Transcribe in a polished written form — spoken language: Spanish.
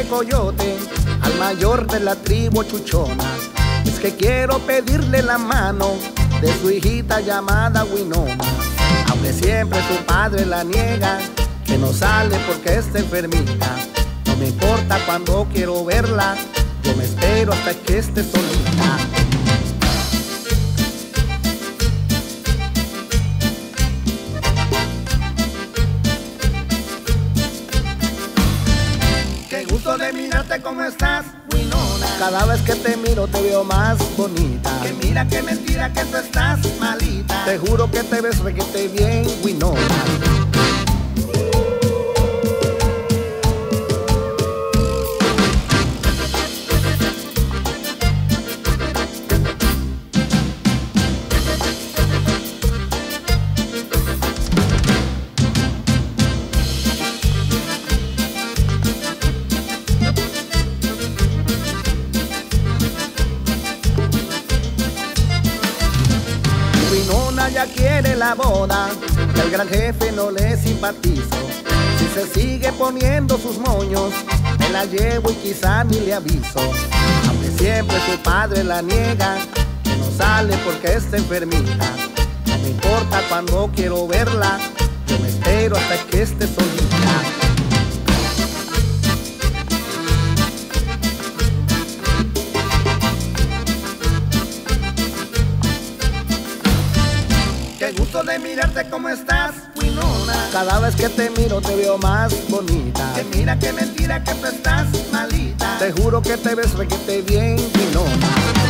coyote, al mayor de la tribu chuchona. Es que quiero pedirle la mano de su hijita llamada Winona. Aunque siempre su padre la niega, que no sale porque está enfermita. No me importa cuando quiero verla, yo me espero hasta que esté solita. Qué gusto de mirarte, ¿cómo estás, Winona? Cada vez que te miro te veo más bonita. Que mira, que mentira, que tú estás malita. Te juro que te ves requete bien, Winona. Winona ya quiere la boda, y al gran jefe no le simpatizo. Si se sigue poniendo sus moños, me la llevo y quizá ni le aviso. Aunque siempre su padre la niega, que no sale porque está enfermita. No me importa cuando quiero verla, yo me espero hasta que esté solita. Qué gusto de mirarte, ¿cómo estás, Winona? Cada vez que te miro te veo más bonita. Que mira, que mentira, que tú estás malita. Te juro que te ves requete bien, Winona.